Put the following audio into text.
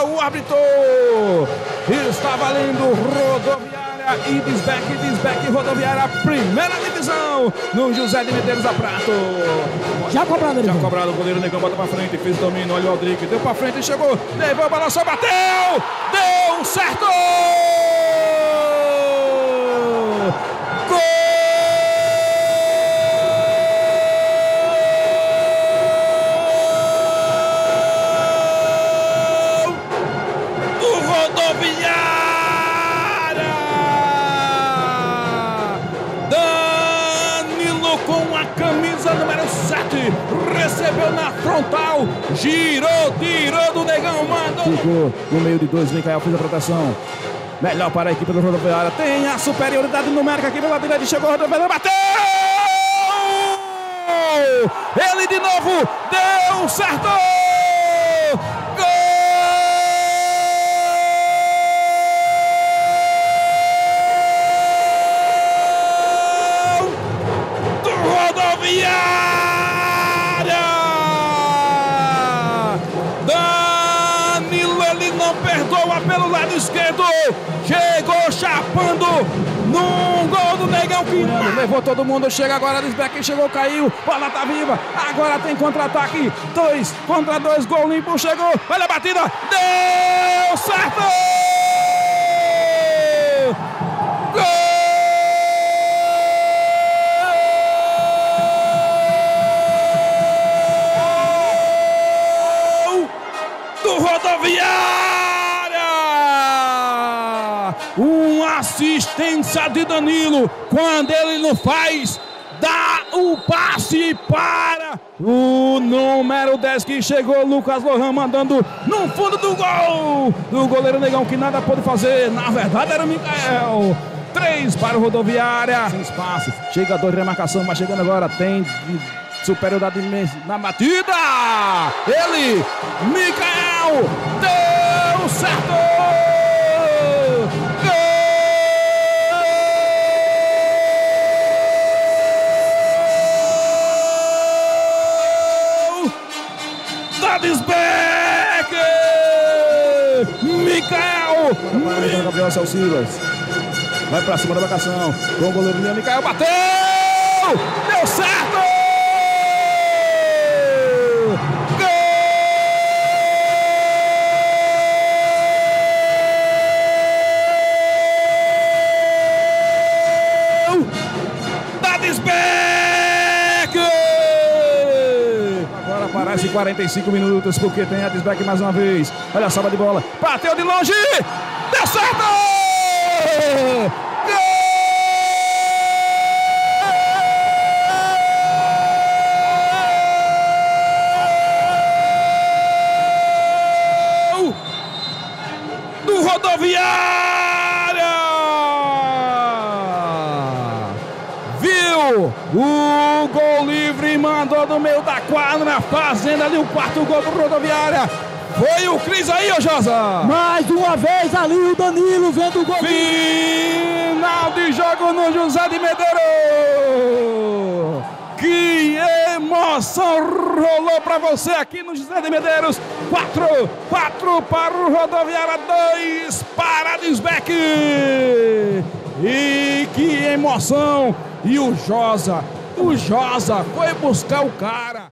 o árbitro. Está valendo Rodoviária e Disbeck, Rodoviária, primeira divisão, no José de Medeiros da Prato. Já cobrado, Já cobrado, o goleiro Negão bota pra frente, fez o domínio, olha o Aldrique, deu pra frente, chegou, levou, balançou, bateu, deu certo! Gol do Rodoviária! Danilo com a camisa número 7, recebeu na frontal, girou, tirou do Negão, mandou. Ficou no meio de dois, Micael fez a proteção. Melhor para a equipe do Rodoviária, tem a superioridade numérica aqui pela direita, chegou o Rodoviária, bateu! Ele de novo, deu certo! Gol do Rodoviária! Danilo, ele não perdoa pelo lado esquerdo, chegou chapando num gol do Negão que levou todo mundo, chega agora, Disbeck chegou, caiu, bola tá viva, agora tem contra-ataque, 2 contra 2, gol limpo, chegou, olha a batida, deu certo! Gol do Rodoviária! Uma assistência de Danilo, quando ele não faz, dá o passe para o número 10 que chegou, Lucas Lohan, mandando no fundo do gol do goleiro Negão, que nada pôde fazer, na verdade era o Micael. 3 para o Rodoviária, sem espaço, chega 2, remarcação, mas chegando agora, tem superioridade imensa na batida, ele, Micael, deu certo! Disbeck! Micael! Gabriel Silas vai pra cima da marcação com o goleiro Micael, bateu! Deu certo! Gol da Disbeck! Parece 45 minutos, porque tem a Disbeck mais uma vez. Olha a salva de bola, bateu de longe, deu certo! Gol do Rodoviária! Viu o gol livre, mandou do meio da quadra, fazendo ali o 4º gol do Rodoviária. Foi o Cris aí, ô Josa. Mais uma vez ali o Danilo vendo o gol. Final de jogo no José de Medeiros. Que emoção rolou pra você aqui no José de Medeiros. 4 para o Rodoviária, 2 para Disbeck. E que emoção. E o Josa foi buscar o cara.